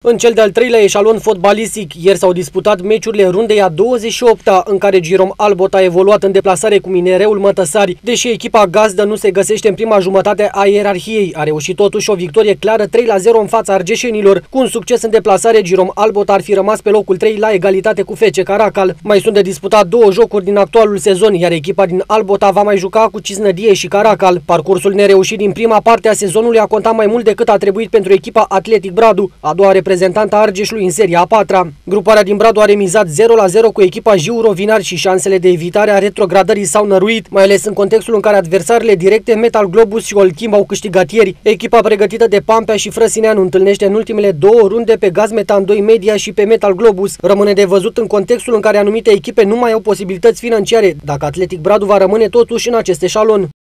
În cel de-al treilea eșalon fotbalistic, ieri s-au disputat meciurile rundei a 28-a, în care Girom Albot a evoluat în deplasare cu Minereul Mătăsari. Deși echipa gazdă nu se găsește în prima jumătate a ierarhiei, a reușit totuși o victorie clară 3-0 în fața argeșenilor. Cu un succes în deplasare, Girom Albot ar fi rămas pe locul 3 la egalitate cu FC Caracal. Mai sunt de disputat două jocuri din actualul sezon, iar echipa din Albota va mai juca cu Cisnădie și Caracal. Parcursul nereușit din prima parte a sezonului a contat mai mult decât a trebuit pentru echipa Atletic Bradu, a doua reprezentanta Argeșului în seria a patra. Gruparea din Bradu a remizat 0-0 cu echipa Jiu Rovinari și șansele de evitare a retrogradării s-au năruit, mai ales în contextul în care adversarele directe Metal Globus și Olchim au câștigat ieri. Echipa pregătită de Pampea și Frăsineanu întâlnește în ultimele două runde pe Gazmetan 2 Media și pe Metal Globus. Rămâne de văzut în contextul în care anumite echipe nu mai au posibilități financiare, dacă Atletic Bradu va rămâne totuși în acest eșalon.